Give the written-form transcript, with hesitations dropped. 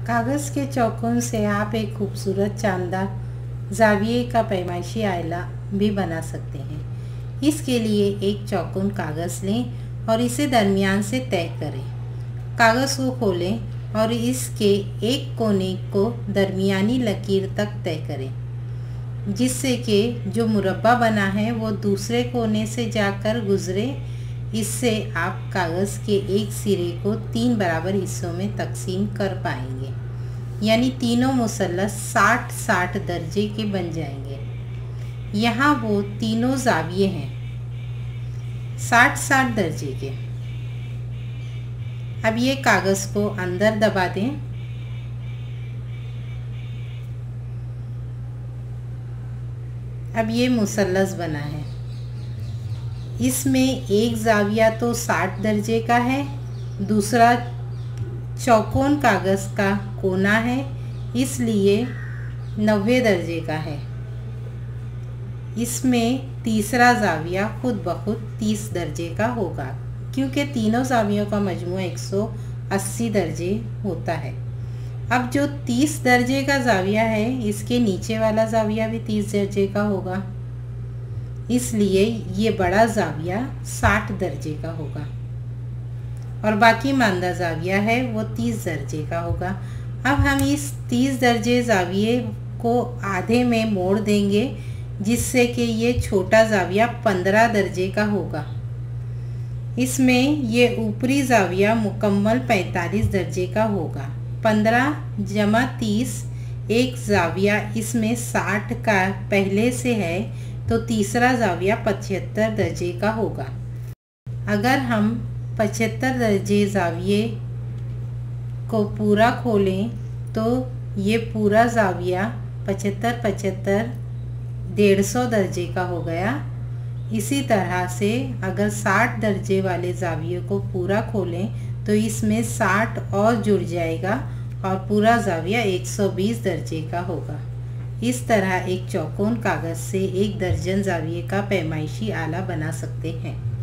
कागज़ के चौकोन से आप एक खूबसूरत चांदार ज़ाविये का पैमाइशी आयला भी बना सकते हैं। इसके लिए एक चौकोन कागज़ लें और इसे दरमियान से तय करें। कागज़ को खोलें और इसके एक कोने को दरमियानी लकीर तक तय करें, जिससे कि जो मुरब्बा बना है वो दूसरे कोने से जाकर गुज़रे। इससे आप कागज़ के एक सिरे को 3 बराबर हिस्सों में तकसीम कर पाएंगे, यानी तीनों मुसल्लस 60-60 दर्जे के बन जाएंगे। यहाँ वो तीनों ज़ाविये हैं 60-60 दर्जे के। अब ये कागज़ को अंदर दबा दें। अब ये मुसल्लस बना है। इसमें एक ज़ाविया तो 60 दर्जे का है, दूसरा चौकोन कागज़ का कोना है, इसलिए 90 दर्जे का है। इसमें तीसरा ज़ाविया खुद ब खुद 30 दर्जे का होगा, क्योंकि तीनों ज़ावियों का मजमू 180 दर्जे होता है। अब जो 30 दर्जे का ज़ाविया है, इसके नीचे वाला ज़ाविया भी 30 दर्जे का होगा, इसलिए ये बड़ा ज़ाविया 60 दर्जे का होगा और बाकी मांदा ज़ाविया है वो 30 दर्जे का होगा। अब हम इस 30 दर्जे ज़ाविये को आधे में मोड़ देंगे, जिससे कि ये छोटा ज़ाविया 15 दर्जे का होगा। इसमें ये ऊपरी ज़ाविया मुकम्मल 45 दर्जे का होगा। 15 जमा 30 एक ज़ाविया इसमें 60 का पहले से है, तो तीसरा ज़ाविया 75 दर्जे का होगा। अगर हम 75 दर्जे ज़ाविये को पूरा खोलें तो ये पूरा ज़ाविया 75-75 150 दर्जे का हो गया। इसी तरह से अगर 60 दर्जे वाले ज़ाविये को पूरा खोलें तो इसमें 60 और जुड़ जाएगा और पूरा ज़ाविया 120 दर्जे का होगा। इस तरह एक चौकोन कागज़ से 1 दर्जन ज़ाविये का पैमाइशी आला बना सकते हैं।